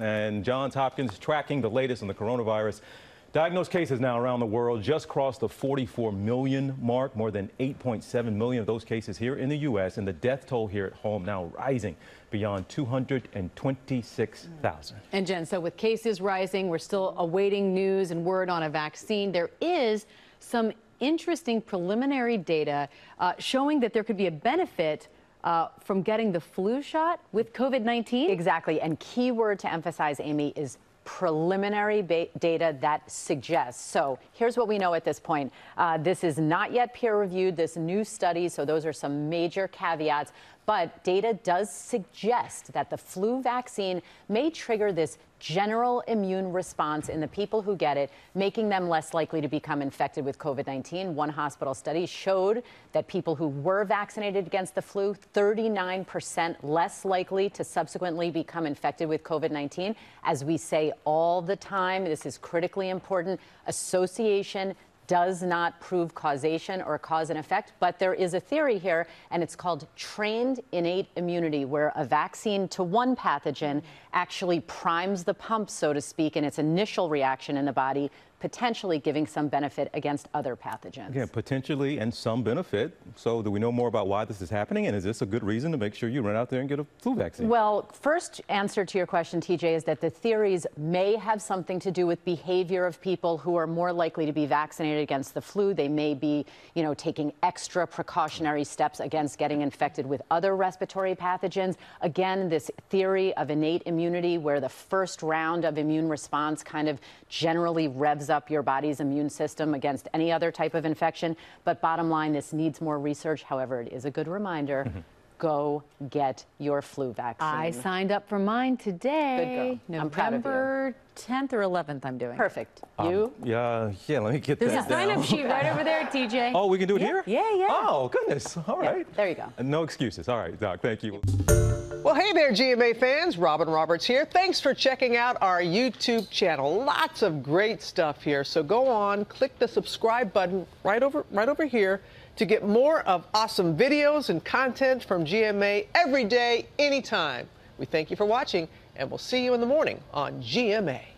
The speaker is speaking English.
And Johns Hopkins tracking the latest on the coronavirus. Diagnosed cases now around the world just crossed the 44 million mark, more than 8.7 million of those cases here in the U.S. And the death toll here at home now rising beyond 226,000. And Jen, so with cases rising, we're still awaiting news and word on a vaccine. There is some interesting preliminary data showing that there could be a benefit from getting the flu shot with COVID-19. Exactly. And key word to emphasize, Amy, is preliminary data that suggests. So here's what we know at this point. This is not yet peer reviewed, this new study, so those are some major caveats. But data does suggest that the flu vaccine may trigger this general immune response in the people who get it, making them less likely to become infected with COVID-19. One hospital study showed that people who were vaccinated against the flu, 39% less likely to subsequently become infected with COVID-19. As we say all the time, this is critically important. Association does not prove causation or cause and effect, but there is a theory here, and it's called trained innate immunity, where a vaccine to one pathogen actually primes the pump, so to speak, in its initial reaction in the body, potentially giving some benefit against other pathogens. Again, potentially and some benefit. So do we know more about why this is happening? And is this a good reason to make sure you run out there and get a flu vaccine? Well, first answer to your question, TJ, is that the theories may have something to do with behavior of people who are more likely to be vaccinated against the flu. They may be, taking extra precautionary steps against getting infected with other respiratory pathogens. Again, this theory of innate immunity, where the first round of immune response kind of generally revs up your body's immune system against any other type of infection. But bottom line, this needs more research. However, it is a good reminder. Go get your flu vaccine. I signed up for mine today. Good girl. I'm proud of you. November 10th or 11th, I'm doing. Perfect. You? Yeah, let me get There's that a down. sign-up sheet right over there, TJ. Oh, we can do it here? Yeah. Oh, goodness. All right. There you go. No excuses. All right, Doc, thank you. Well, hey there, GMA fans. Robin Roberts here. Thanks for checking out our YouTube channel. Lots of great stuff here. So go on, click the subscribe button right over here to get more of awesome videos and content from GMA every day, anytime. We thank you for watching, and we'll see you in the morning on GMA.